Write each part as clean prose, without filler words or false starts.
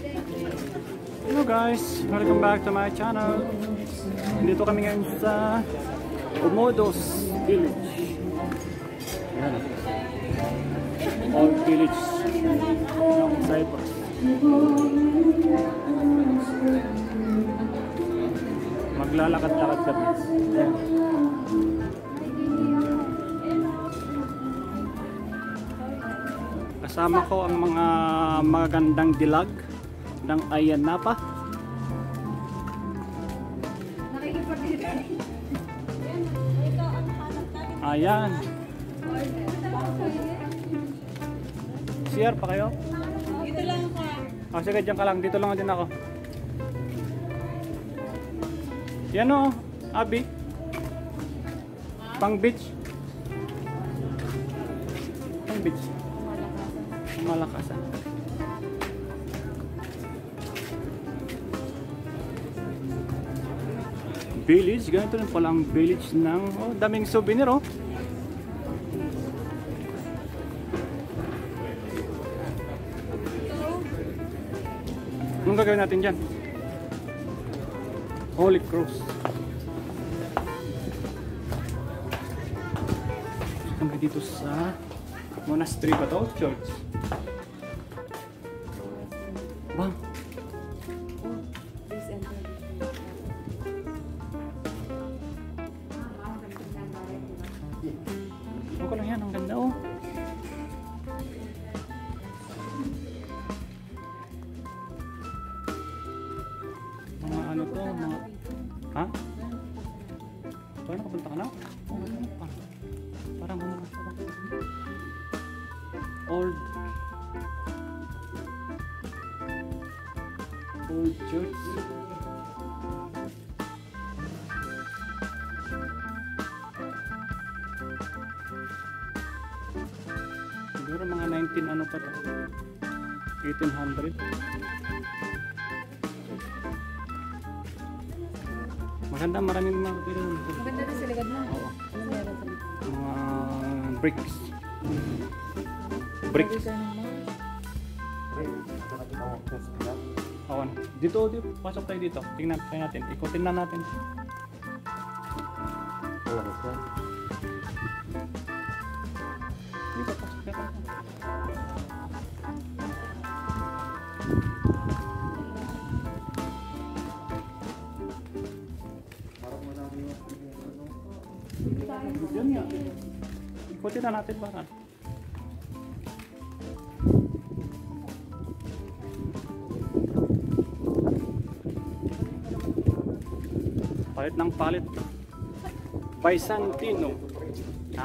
Hello guys, welcome back to my channel. Dito kami ngayon sa Omodos Village. Ayan. Old Village ng Cyprus. Maglalakad-lakad kami. Ayan. Kasama ko ang mga magagandang dilag ng Ayia Napa. Ayan. CR pa kayo? Dito lang ka. Oh, sige, dyan ka lang. Dito lang din ako. Yan o, Abi. Pang beach. Pang beach. Malakasan. Village, ganito rin pala ang village ng daming souvenir oh. Anong gagawin natin dyan? Holy Cross. Kami dito sa monastery ba to? Church. Wow. Okay lang yan, ang ganda oh. Mga ano to, mga... Ha? Parang nakapunta ka na? Parang ano old church. Siguro mga 19 ano pa to, 1800. Maganda, maraming mga kapila. Maganda rin sa ligad na. Oo. Ano meron sa ligad? Mga bricks. Bricks. Oo. Dito, pasok tayo dito. Tingnan tayo natin. Ikutin na natin. Dito, pasok na tayo. Diyan nga. Ikutin na natin ba? Palit ng palit. Byzantino. Ha?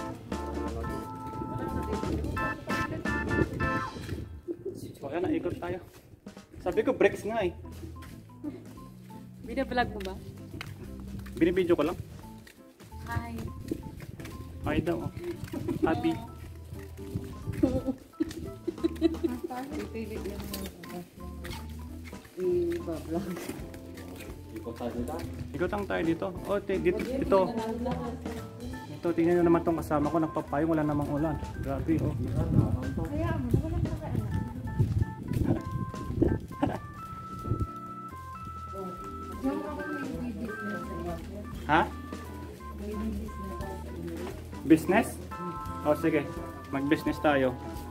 So yan, naikot tayo. Sabi ko breaks nga eh. Binablog mo ba? Binibidyo ko lang. Hi. Ay daw. Abi. Pipilit lang mo. I-vlog. Ikot lang tayo dito. Oh, dito. Ito, tingnan nyo naman tong kasama ko. Nagpapayong, wala namang ulan. Grabe, oh. Kaya mo, wala pa ka Ha? Business? Oh, sige. Mag-business tayo.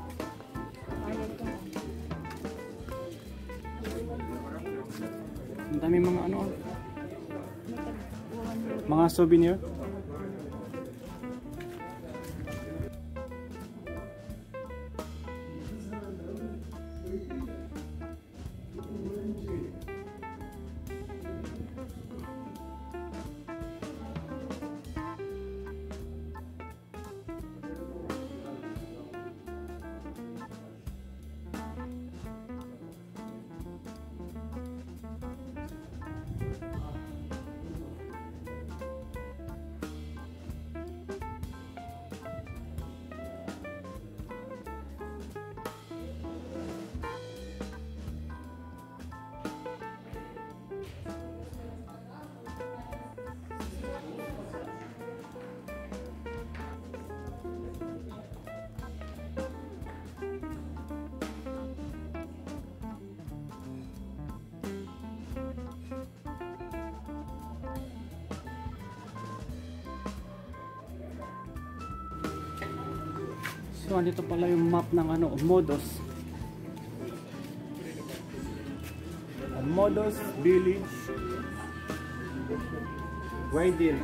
Ang dami mga ano, mga souvenir. So, dito pala yung map ng ano, Modos. Modos Village. Guaidil.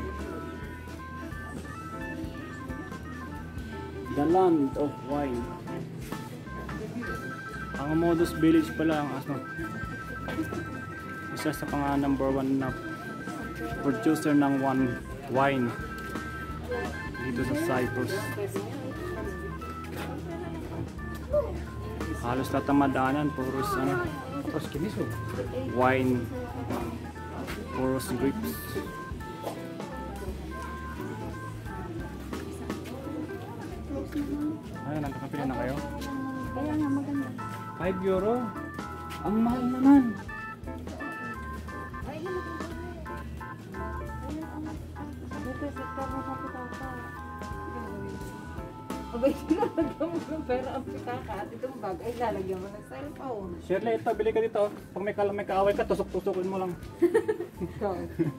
The land of wine. Ang Modos Village pala ang ano, isa sa mga number 1 na producer ng wine dito sa Cyprus. Halos lahat ng madaanan puros ano, wine, puros grapes. Ayun, nagkakapili na kayo? Kaya nga maganda. 5 euro? Ang mahal naman. Ay, dito sa tama sa pitaka. Abay, sinalagyan mo ng pera ang pitaka at itong bag ay lalagyan mo ng cellphone. Shirley, ito, bili ka dito. Pag may kaaway ka, tusok-tusokin mo lang. Ikaw.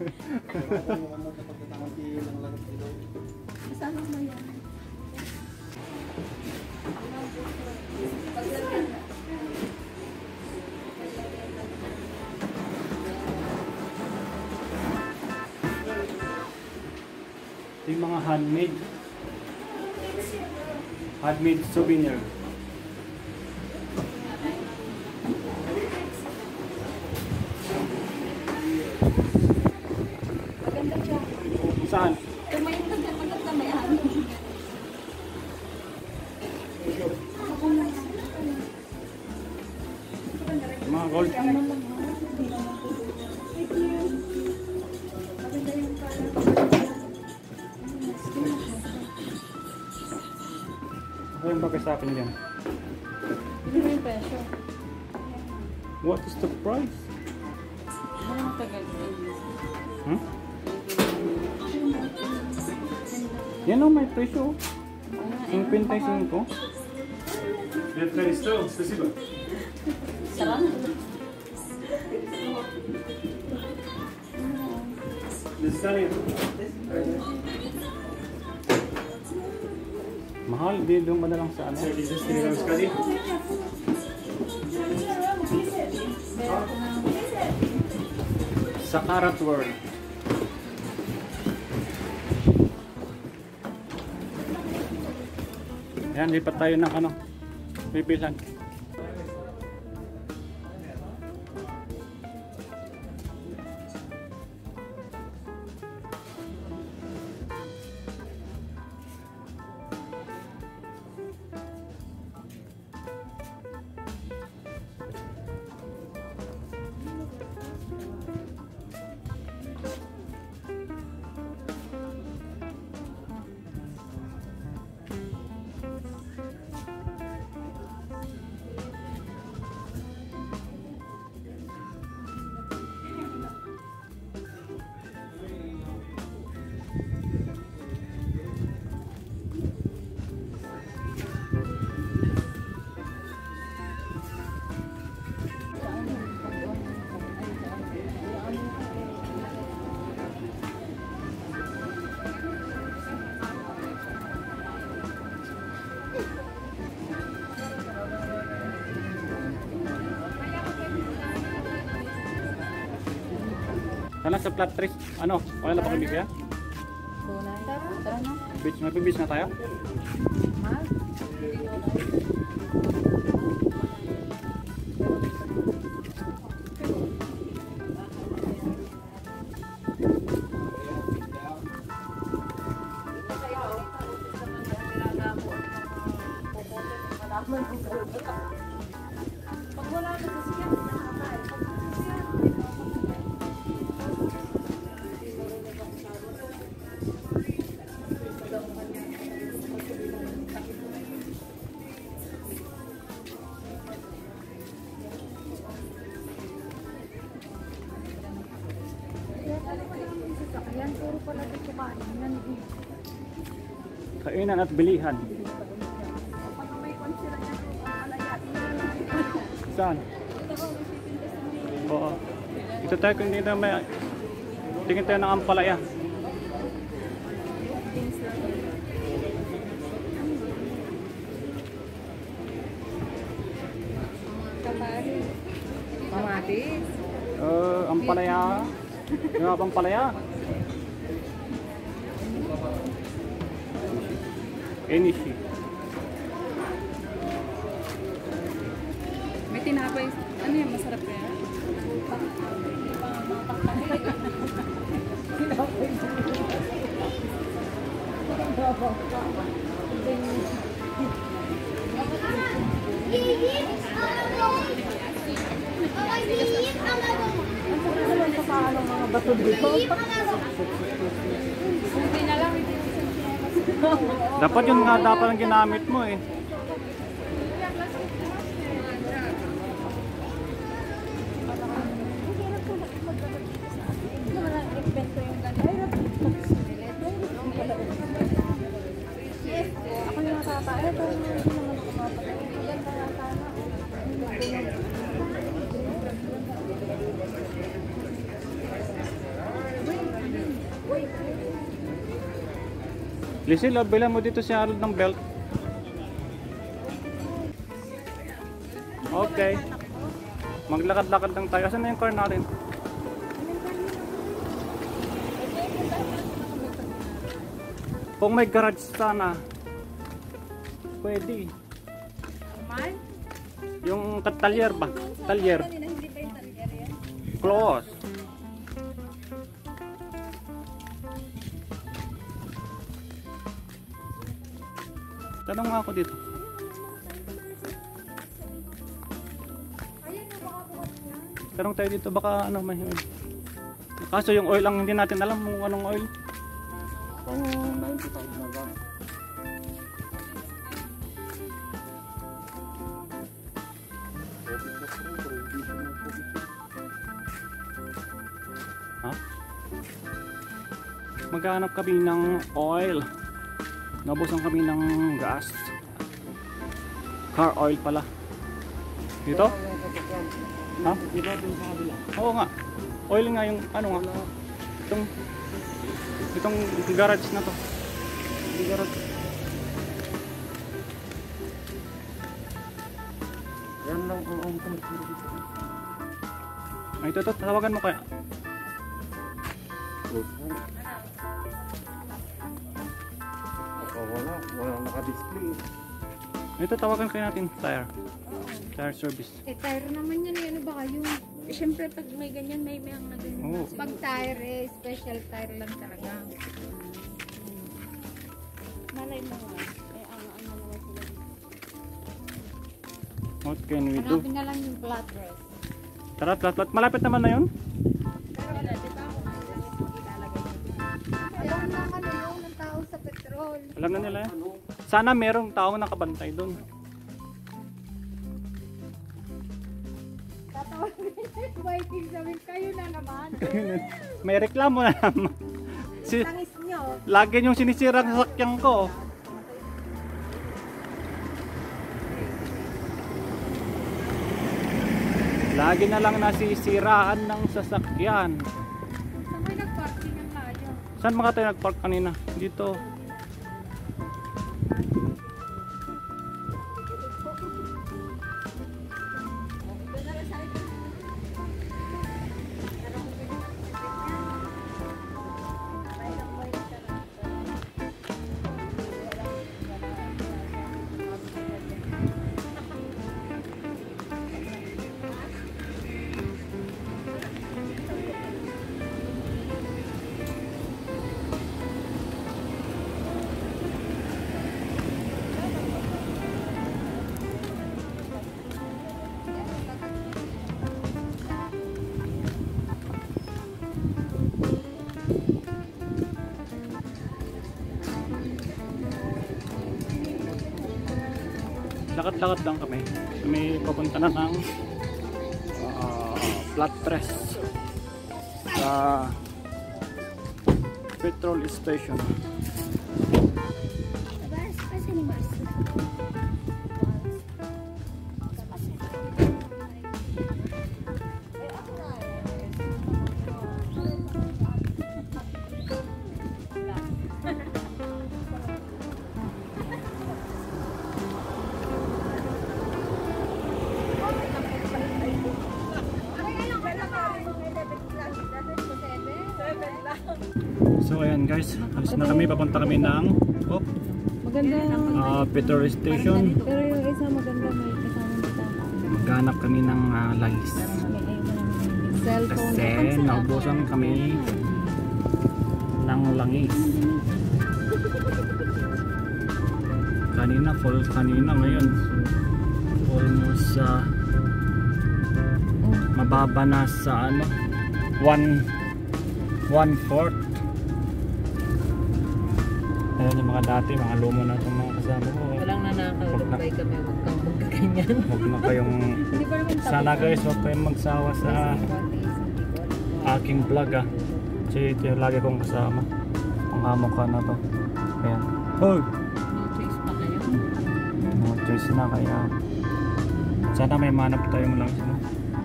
Saan mo yan? Ito yung mga handmade souvenir. Maganda siya. Saan? Tumayin ka dyan, maganda may ano. Mga gold. Ano yung bagay sa akin dyan? Hindi mo yung presyo. What is the price? Ano yung tagal? Hmm? Yan o, may presyo. Yung 55. Это листал, спасибо. Sarap. Листали. Mahal, di doon ba na lang sa ano? Sa Karat World. Ayan, lipat tayo ng ano, bibilan. Sana sa flat 3, ano, wala na pa kami kaya? Tara na. Beach, mag-beach na tayo? Mahal. Pag wala na sa siya, ayan, puro pala dito kain. Kainan at bilihan. Saan? Oo. Ito tayo kung dito may tingin tayo ng ampalaya. palaya. Yung pang palaya. Enishi. May tinapay. Ano yan? Masarap kaya? Mga bato dito. Dapat yun nga dapat ang ginamit mo eh. Lizzie, bilang mo dito si Harold ng belt. Okay. Maglakad-lakad lang tayo. Asan na yung car natin? Kung may garage sana, pwede. Yung talyer ba? Talyer. Close. Tanong nga ako dito. Tanong tayo dito baka ano may. Kaso yung oil ang hindi natin alam kung anong oil. Pang 95 na lang. Ha? Maghanap kami ng oil. Nabusan kami ng gas. Car oil pala. Dito? Ha? Dito dun sa kabila. Oo nga. Oil nga yung ano nga. Itong garage na to. Hindi garage. Yan lang ang tumaturo dito. Ay, ito, tawagan mo kaya. Wala naka-display. Ito, tawagan kayo natin. Tire service. Eh, tire naman yan. Ano ba kayo? Eh, syempre, pag may ganyan, may ang na ganyan. Oo. Pag tire, eh, special tire lang talaga. Malay mo nga. Eh, ano naman sila dito. What can we do? Hanapin na lang yung flat dress. Tara, plat. Malapit naman na yun. Pero wala, di ba? Kung ano lang yung ilalagay nito. Alam na ano yung ng tao sa petrol. Alam na nila yan. Sana merong taong nakabantay doon. Waiting sabihin kayo na naman. May reklamo na naman. Tangis nyo. Lagi yung sinisira ng sasakyan ko. Lagi na lang nasisiraan ng sasakyan. Saan kayo nag-parking ang layo? Saan mga tayo nagpark kanina? Dito. Lakad-lakad lang kami. Kami papunta na ng flat press sa petrol station. Ayan guys, alis na kami, papunta kami ng Maganda. Petrol Station. Pero yung isa maganda may kasamang bitaka. Maghanap kami ng langis. Cellphone. Kasi naubusan kami ng langis. Kanina full, kanina ngayon almost mababa na sa ano 1/4. Ayan yung mga dati, mga lumo na itong mga kasama ko. Walang nanakalumbay kami, huwag kang magkaganyan. Huwag na kayong sana guys, huwag kayong magsawa sa aking vlog kasi ito yung lagi kong kasama ang amo ka na to. Ayan, hoy! No choice pa kayo. No choice na, kaya sana may manap tayong lang sila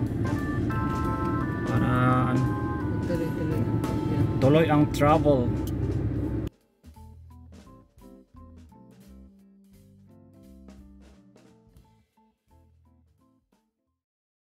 para Tuloy-tuloy. tuloy ang travel.